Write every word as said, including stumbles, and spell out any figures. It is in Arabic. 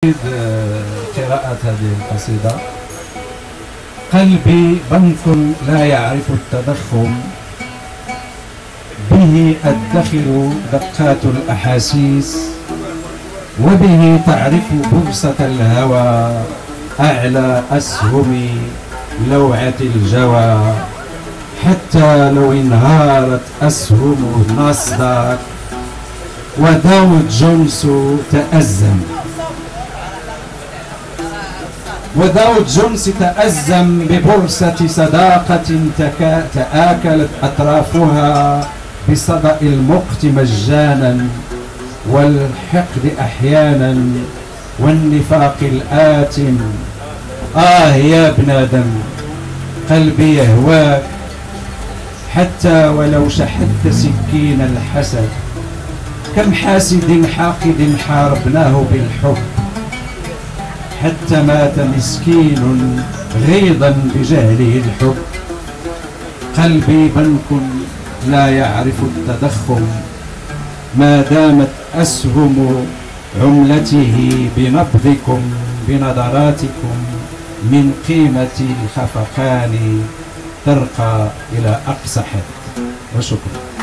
قراءة هذه القصيدة. قلبي بنك لا يعرف التضخم، به أدخر دقات الأحاسيس، وبه تعرف بورصة الهوى أعلى أسهم لوعة الجوى. حتى لو انهارت أسهم ناسداك وداو جونز تأزم وداو جونز تأزم ببورصة صداقة تآكلت أطرافها بصدأ المقت مجانا، والحقد أحيانا والنفاق الآتم. آه يا ابن آدم قلبي يهواك، حتى ولو شحذت سكين الحسد. كم حاسد حاقد حاربناه بالحب، حتى مات مسكين غيظا بجهله الحب. قلبي بنك لا يعرف التضخم، ما دامت أسهم عملته بنبضكم بنظراتكم من قيمة الخفقان ترقى إلى أقصى حد. وشكرا.